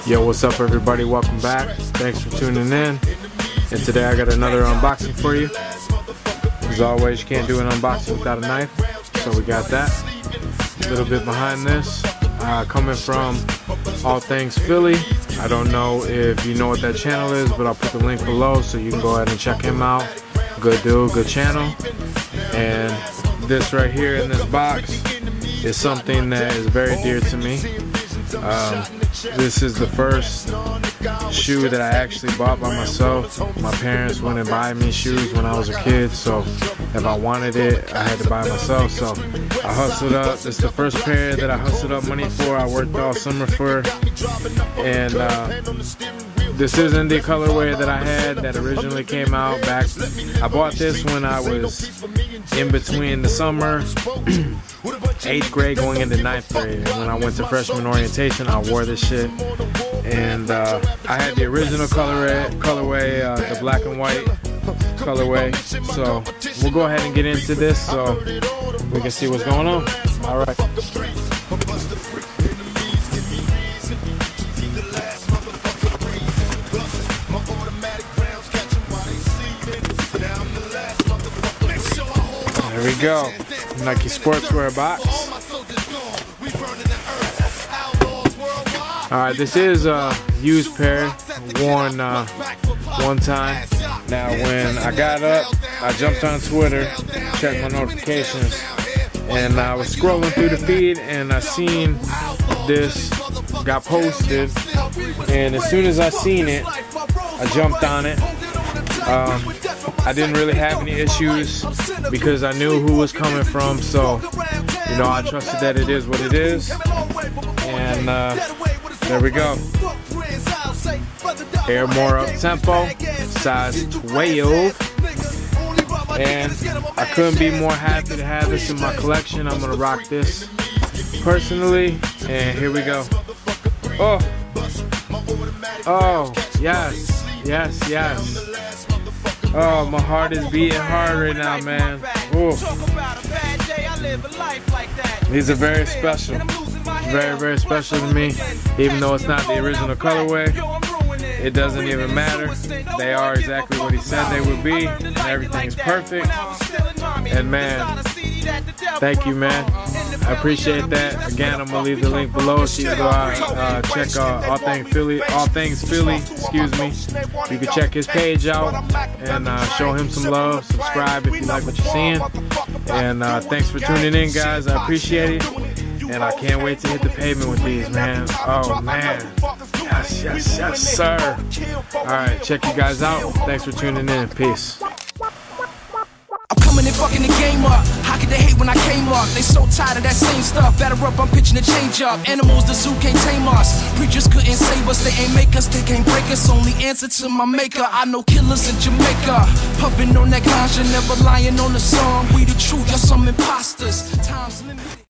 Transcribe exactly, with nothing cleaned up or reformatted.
Yo, what's up everybody? Welcome back. Thanks for tuning in. And today I got another unboxing for you. As always, you can't do an unboxing without a knife, so we got that. A little bit behind this, uh, coming from All Things Philly. I don't know if you know what that channel is, but I'll put the link below so you can go ahead and check him out. Good dude, good channel. And this right here in this box is something that is very dear to me. Um, this is the first shoe that I actually bought by myself. My parents wouldn't buy me shoes when I was a kid, so if I wanted it, I had to buy it myself. So I hustled up. This is the first pair that I hustled up money for. I worked all summer for, and uh, this isn't the colorway that I had that originally came out back. I bought this when I was in between the summer, eighth grade going into ninth grade. And when I went to freshman orientation, I wore this shit. And uh, I had the original colorway, colorway uh, the black and white colorway. So we'll go ahead and get into this so we can see what's going on. All right. There we go. Nike sportswear box. Alright, this is a used pair, worn uh, one time. Now when I got up, I jumped on Twitter, checked my notifications, and I was scrolling through the feed and I seen this got posted, and as soon as I seen it, I jumped on it. Um, I didn't really have any issues because I knew who was coming from, so you know I trusted that it is what it is, and uh, there we go. Air more up tempo, size twelve, and I couldn't be more happy to have this in my collection. I'm gonna rock this personally, and here we go. Oh, oh, yes, yes, yes. Oh, my heart is beating hard right now, man. Ooh. These are very special. Very, very special to me. Even though it's not the original colorway, it doesn't even matter. They are exactly what he said they would be. And everything's perfect. And man, thank you, man. I appreciate that. Again, I'm gonna leave the link below so you can go out, uh, check uh, All Things Philly. All Things Philly, excuse me. You can check his page out and uh, show him some love. Subscribe if you like what you're seeing. And uh, thanks for tuning in, guys. I appreciate it. And I can't wait to hit the pavement with these, man. Oh man, yes, yes, yes, sir. All right, check you guys out. Thanks for tuning in. Peace. I'm coming and fucking the game up. How could they hate when I came up? They so tired of that same stuff. Better up, I'm pitching a change up. Animals, the zoo can't tame us. Preachers couldn't save us. They ain't make us, they can't break us. Only answer to my maker. I know killers in Jamaica. Puffing on that ganja, never lying on the song. We the truth, just some imposters. Time's limited.